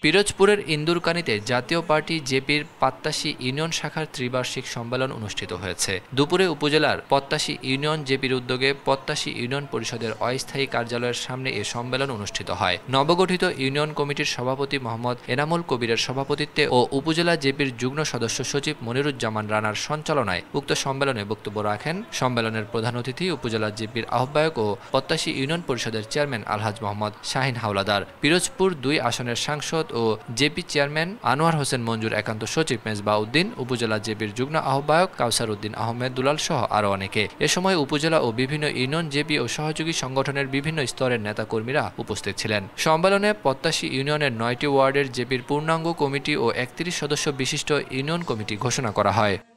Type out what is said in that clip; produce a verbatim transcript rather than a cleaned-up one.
পিরোজপুরের ইন্দুরকানীতে জাতীয় party জেপির পাত্তাশী union শাখার ত্রিবার্ষিক সম্মেলন অনুষ্ঠিত হয়েছে। দুপুরে উপজেলার পত্তাশী ইউনিয়ন জেপির উদ্যোগে পত্তাশী ইউনিয়ন পরিষদের অস্থায়ী কার্যালয়ের সামনে এ সম্মেলন অনুষ্ঠিত হয়। নবগঠিত ইউনিয়ন কমিটির সভাপতি মোহাম্মদ এনামুল কবিরের সভাপতিত্বে ও উপজেলা জেপির যুগ্ম সদস্য সচিব মনিরুজ্জামান রানার সঞ্চালনায় উক্ত সম্মেলনে বক্তব্য রাখেন সম্মেলনের প্রধান অতিথি উপজেলা জেপির আহ্বায়ক ও পত্তাশী ইউনিয়ন পরিষদের চেয়ারম্যান আলহাজ মোহাম্মদ শাহিন হাওলাদার, পিরোজপুর দুই আসনের সাংসদ ও জেপি চেয়ারম্যান আনোয়ার হোসেন মঞ্জুর, একান্ত সচিব মেজবাহ উদ্দিন, উপজেলা জেপির যুগ্ম আহ্বায়ক কাউসার উদ্দিন আহমেদ দুলাল সহ আরও অনেকে। এ সময় উপজেলা ও বিভিন্ন ইউনিয়ন জেপি ও সহযোগী সংগঠনের বিভিন্ন স্তরের নেতাকর্মীরা উপস্থিত ছিলেন। সম্মেলনে পত্তাশী ইউনিয়নের নয়টি ওয়ার্ডের জেপির পূর্ণাঙ্গ কমিটি ও একত্রিশ সদস্য বিশিষ্ট ইউনিয়ন কমিটি ঘোষণা করা হয়।